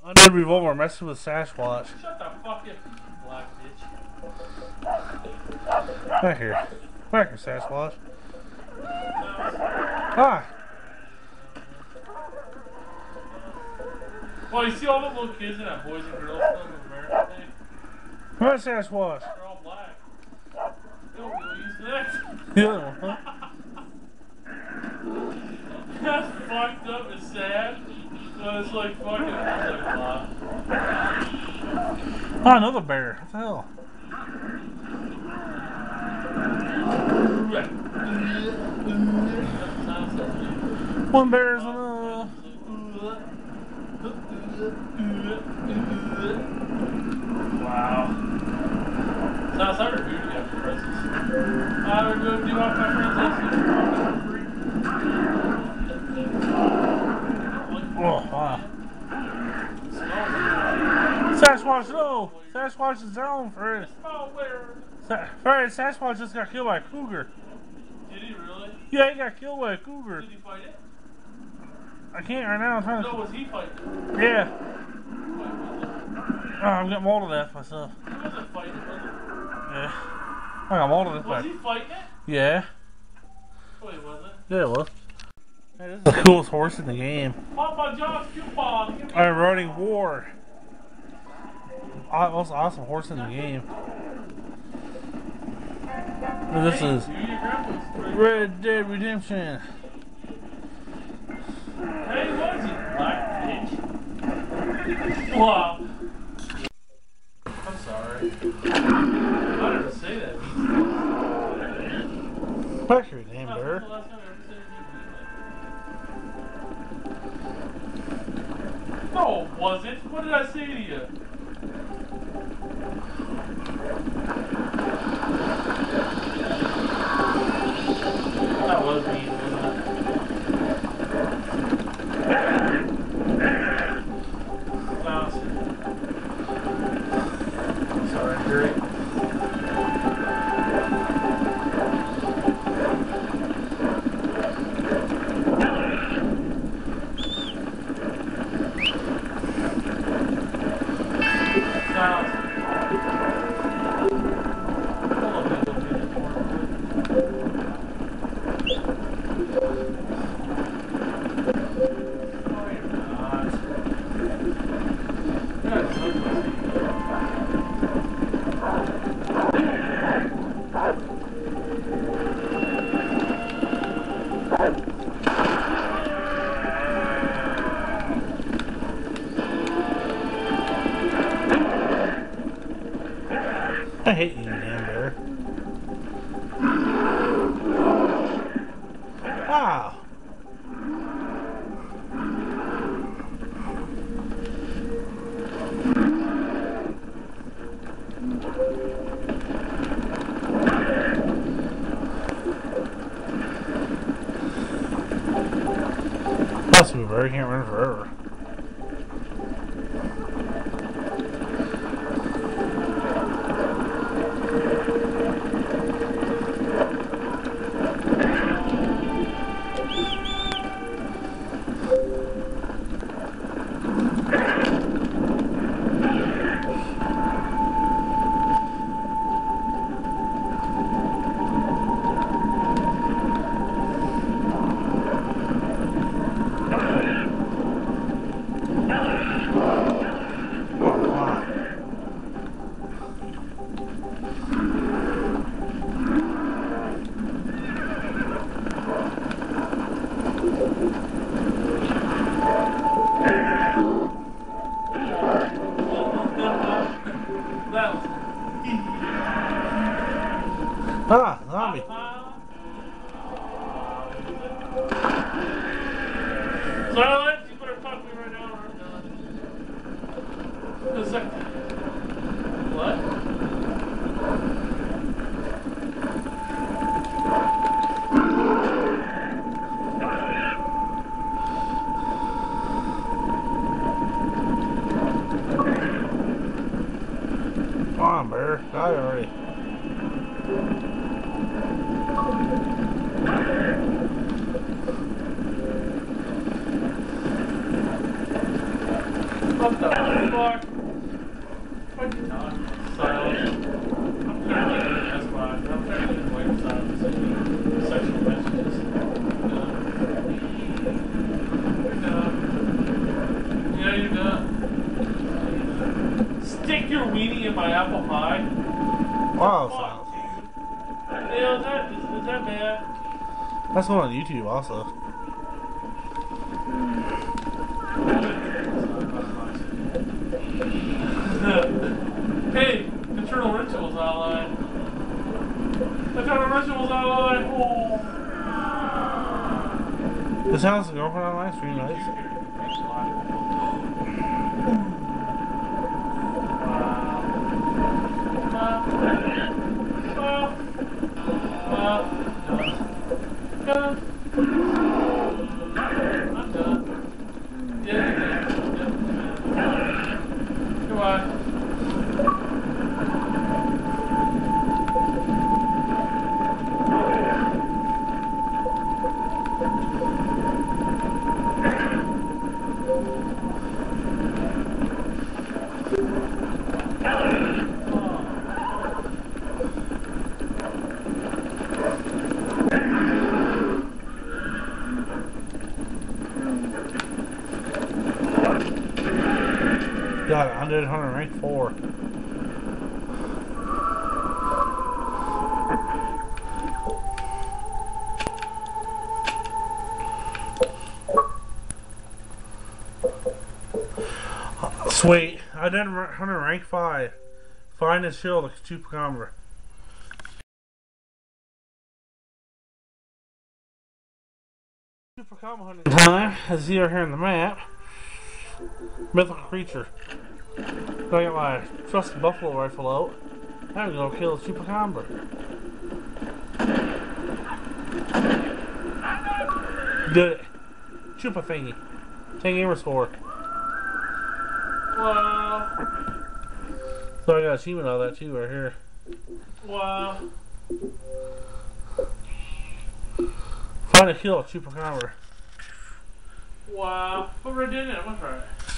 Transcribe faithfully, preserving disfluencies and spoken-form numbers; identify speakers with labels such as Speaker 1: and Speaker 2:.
Speaker 1: Undead Revolver messing with Sasquatch.
Speaker 2: Shut the fuck up, black bitch.
Speaker 1: Back here. Back here, Sasquatch. Ah!
Speaker 2: Well, you see all the little kids in that Boys and Girls Club in America thing?
Speaker 1: Come on, Sasquatch.
Speaker 2: They're all black. They don't really use that.
Speaker 1: The other one, huh?
Speaker 2: That's fucked up and sad. No, it's like fucking. It's like a lot.
Speaker 1: Oh, another bear. What the hell? One bear is enough.
Speaker 2: Wow. Sounds like a duty after presents. I would go do off my friends'
Speaker 1: Oh, wow. Sasquatch, no! Sasquatch is down, Fred. Sa Fred, Sasquatch just got killed by a cougar.
Speaker 2: Did he really?
Speaker 1: Yeah, he got killed by a cougar.
Speaker 2: Did he fight it?
Speaker 1: I can't right now. I'm trying to.
Speaker 2: No, was he fighting?
Speaker 1: Yeah.
Speaker 2: Wait, was
Speaker 1: Oh, I'm getting mauled to death myself.
Speaker 2: it? He wasn't fighting, was it?
Speaker 1: Yeah. I got mauled to death.
Speaker 2: Was
Speaker 1: by...
Speaker 2: he fighting it?
Speaker 1: Yeah.
Speaker 2: Wait, was it?
Speaker 1: Yeah, it was. Hey, this is the coolest horse in the game.
Speaker 2: Papa John's coupon. Give me
Speaker 1: I'm running war. Most awesome horse in the game. And this is
Speaker 2: Dude, your grandpa's pretty-
Speaker 1: Red Dead Redemption.
Speaker 2: Hey, what is it, black bitch? Wow. I'm sorry. I didn't say that.
Speaker 1: Fuck your damn
Speaker 2: That's
Speaker 1: bear.
Speaker 2: the last time I ever said anything. No, it wasn't. What did I say to you? That was mean, wasn't it? Bounce. Sorry, great. Bounce.
Speaker 1: I hate you, damn bear. Wow. Must be bear. Can't run forever. Ah, zombie.
Speaker 2: Silence! You better talk to me right now or I'm done. A second. What?
Speaker 1: Come on, bear. Die already.
Speaker 2: What the fuck? What are you talking about? Silence. I'm trying to get an S five. I'm trying to get a white side and send sexual messages. You're done. Yeah, you're done. Stick your weenie in my apple pie?
Speaker 1: Wow,
Speaker 2: Fuck,
Speaker 1: silence.
Speaker 2: dude. Yeah, is that, is, is that bad?
Speaker 1: That's one on YouTube also.
Speaker 2: Hey, Eternal Rituals Ally. Eternal Rituals Ally. Oh.
Speaker 1: This house is girlfriend on live stream, nice.
Speaker 2: Done. Done. I'm done. Yeah, you're done. Yeah. Goodbye.
Speaker 1: Got one hundred, one hundred, rank four. Sweet. I did one hundred, rank five. Find and shield, Chupacabra. Chupacabra hunting time, as you are here on the map. Mythical creature. So I got my trusty buffalo rifle out. I'm gonna kill a Chupacabra. Did it. Chupa thingy. ten gamers score.
Speaker 2: Wow.
Speaker 1: So I got achievement out of that too right here.
Speaker 2: Wow.
Speaker 1: Find a kill a Chupacabra.
Speaker 2: Wow. Put red in it. What's right?